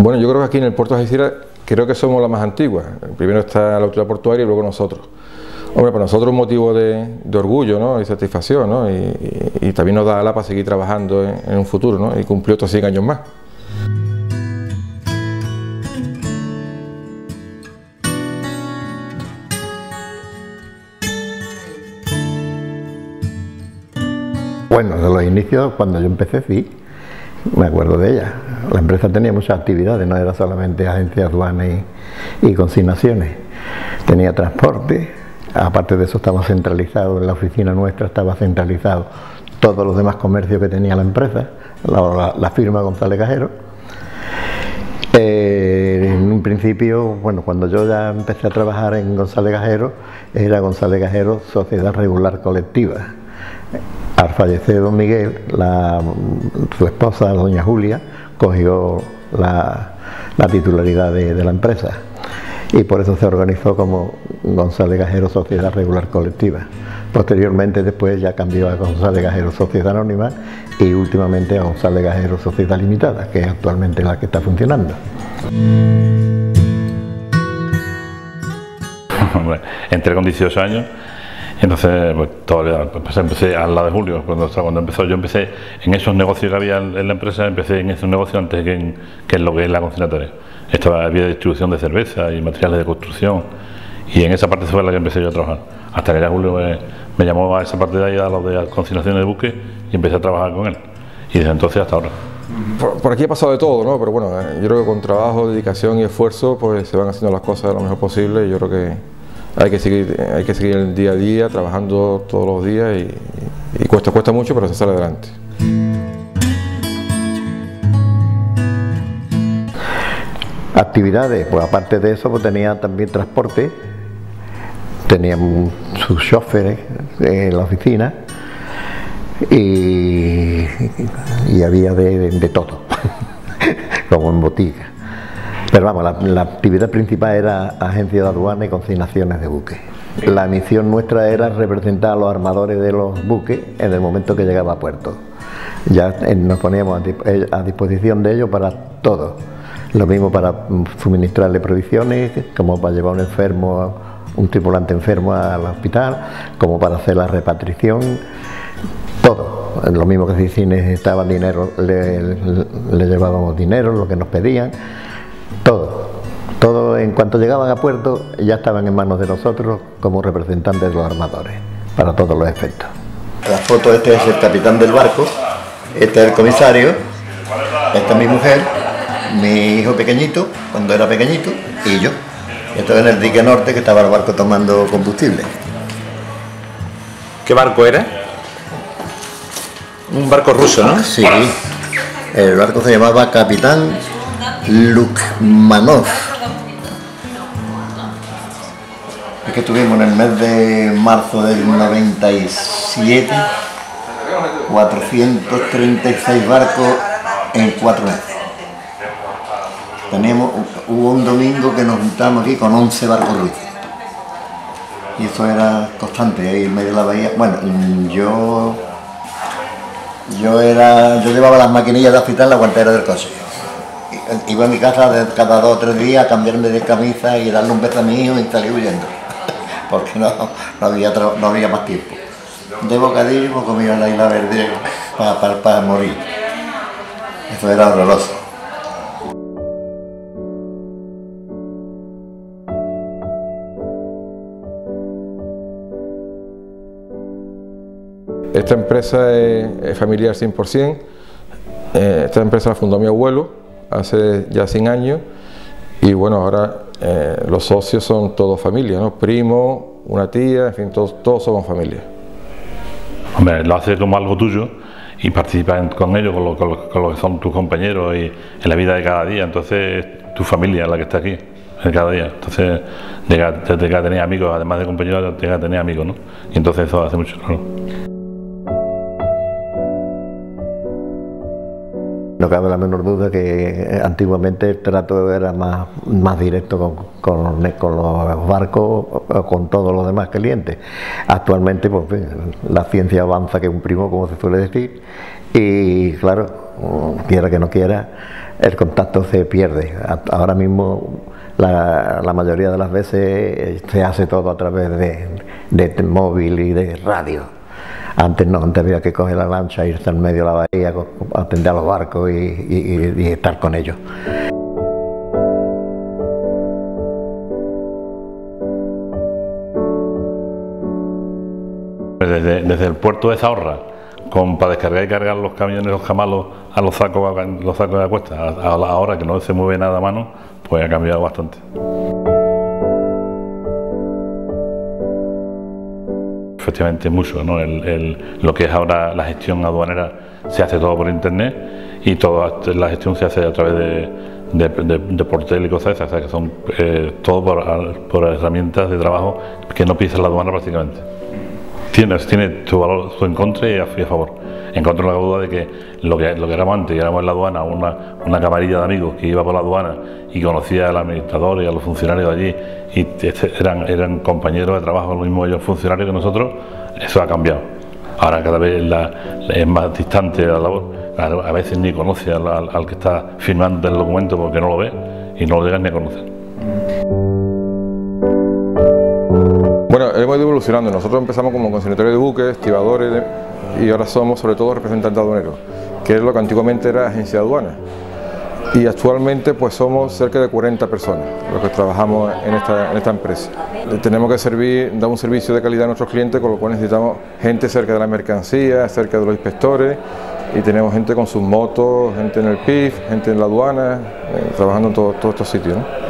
Bueno, yo creo que aquí en el puerto de Algeciras creo que somos la más antigua. Primero está la autoridad portuaria y luego nosotros. Hombre, para nosotros un motivo de orgullo, ¿no? Y satisfacción, ¿no? Y también nos da ala para seguir trabajando en un futuro, ¿no? Y cumplió otros 100 años más. Bueno, de los inicios, cuando yo empecé, sí, me acuerdo de ella. La empresa tenía muchas actividades, no era solamente agencia de aduanas y consignaciones. Tenía transporte, aparte de eso estaba centralizado, en la oficina nuestra estaba centralizado todos los demás comercios que tenía la empresa, la firma González Cajero. En un principio, bueno, cuando yo ya empecé a trabajar en González Cajero, era González Cajero Sociedad Regular Colectiva. Al fallecer don Miguel, su esposa, doña Julia, cogió la titularidad de la empresa y por eso se organizó como González Cajero Sociedad Regular Colectiva. Posteriormente después ya cambió a González Cajero Sociedad Anónima y últimamente a González Cajero Sociedad Limitada, que es actualmente la que está funcionando. Bueno, entré con 18 años. Entonces, pues, todavía empecé al lado de Julio, cuando empezó. Yo empecé en esos negocios que había en la empresa, empecé en esos negocios antes que en lo que es la consignatoria. Había distribución de cerveza y materiales de construcción, y en esa parte fue la que empecé yo a trabajar. Hasta que ya Julio me llamó a esa parte de ahí, a lo de consignaciones de buques, y empecé a trabajar con él. Y desde entonces hasta ahora. Por aquí ha pasado de todo, ¿no? Pero bueno, yo creo que con trabajo, dedicación y esfuerzo, pues se van haciendo las cosas lo mejor posible, y yo creo que hay que seguir el día a día, trabajando todos los días y cuesta mucho, pero se sale adelante. Actividades, pues aparte de eso, pues tenía también transporte, teníamos sus choferes en la oficina y había de todo, como en botica. Pero vamos, la actividad principal era agencia de aduana y consignaciones de buques. La misión nuestra era representar a los armadores de los buques en el momento que llegaba a puerto. Ya nos poníamos a disposición de ellos para todo. Lo mismo para suministrarle provisiones, como para llevar un tripulante enfermo al hospital, como para hacer la repatriación, todo. Lo mismo que si necesitaban dinero, le llevábamos dinero, lo que nos pedían. Todo en cuanto llegaban a puerto ya estaban en manos de nosotros como representantes de los armadores, para todos los efectos. La foto, este es el capitán del barco, este es el comisario, esta es mi mujer, mi hijo pequeñito, cuando era pequeñito, y yo. Esto es en el dique norte, que estaba el barco tomando combustible. ¿Qué barco era? Un barco ruso, ¿no? Sí, el barco se llamaba Capitán Lukmanov. Es que tuvimos en el mes de marzo del 97 436 barcos en 4 meses. Hubo un domingo que nos juntamos aquí con 11 barcos rusos. Y eso era constante, ahí en medio de la bahía. Bueno, yo llevaba las maquinillas de afeitar en la guantera del coche. Iba a mi casa cada 2 o 3 días a cambiarme de camisa y darle un beso a mi hijo y salir huyendo, porque no había más tiempo. De bocadillo me comía la isla verde para morir. Eso era horroroso. Esta empresa es familiar 100%. Esta empresa la fundó mi abuelo hace ya 100 años y bueno, ahora los socios son todos familia, ¿no? Primos, una tía, en fin, todos somos familia. Hombre, lo haces como algo tuyo y participas con ellos, con lo que son tus compañeros y en la vida de cada día. Entonces tu familia es la que está aquí en cada día. Entonces desde que tener amigos, además de compañeros, tienes que tener amigos, ¿no? Y entonces eso hace mucho, claro. No cabe la menor duda que antiguamente el trato era más directo con los barcos o con todos los demás clientes. Actualmente pues, la ciencia avanza que un primo, como se suele decir, y claro, quiera que no quiera, el contacto se pierde. Ahora mismo la mayoría de las veces se hace todo a través de móvil y de radio. Antes no, antes había que coger la lancha, irse al medio de la bahía, atender a los barcos y estar con ellos. Desde el puerto de Zahorra, para descargar y cargar los camiones, los camalos a los sacos de la cuesta, ahora que no se mueve nada a mano, pues ha cambiado bastante. Efectivamente mucho, ¿no? Lo que es ahora la gestión aduanera se hace todo por internet y toda la gestión se hace a través de portal y cosas esas, o sea, que son todo por herramientas de trabajo que no pisan la aduana prácticamente. Tiene su valor, su en contra y a favor. En contra no hay duda de que lo que éramos antes, que éramos en la aduana una camarilla de amigos que iba por la aduana y conocía al administrador y a los funcionarios de allí y eran compañeros de trabajo, los mismos ellos funcionarios que nosotros, eso ha cambiado. Ahora cada vez es más distante la labor, a veces ni conoce al que está firmando el documento porque no lo ve y no lo llegan ni a conocer. Bueno, hemos ido evolucionando. Nosotros empezamos como consignatarios de buques, estibadores y ahora somos sobre todo representantes aduaneros, que es lo que antiguamente era agencia de aduanas. Y actualmente pues somos cerca de 40 personas los que trabajamos en esta empresa. Tenemos que dar un servicio de calidad a nuestros clientes, con lo cual necesitamos gente cerca de la mercancía, cerca de los inspectores, y tenemos gente con sus motos, gente en el PIF, gente en la aduana, trabajando en todos estos sitios, ¿no?